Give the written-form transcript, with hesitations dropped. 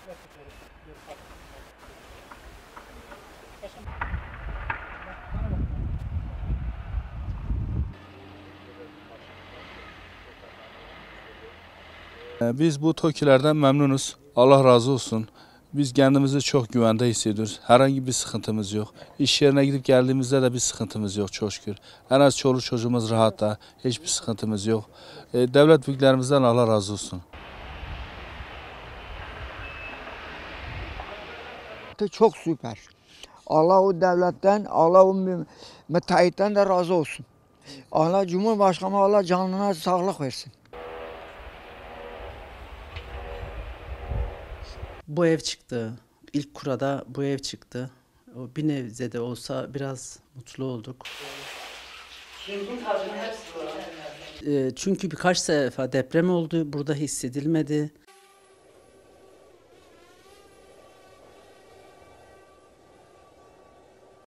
Biz bu TOKİ'lerden memnunuz. Allah razı olsun. Biz kendimizi çok güvende hissediyoruz. Herhangi bir sıkıntımız yok. İş yerine gidip geldiğimizde de bir sıkıntımız yok çok şükür. En az çoluk çocuğumuz rahat da. Hiçbir sıkıntımız yok. Devlet büyüklerimizden Allah razı olsun. Çok süper. Allah o devletten, Allah o müteahhitten de razı olsun. Allah Cumhurbaşkanı Allah canına sağlık versin. Bu ev çıktı. İlk kurada bu ev çıktı. O bir nebze de olsa biraz mutlu olduk. Çünkü birkaç sefer deprem oldu. Burada hissedilmedi.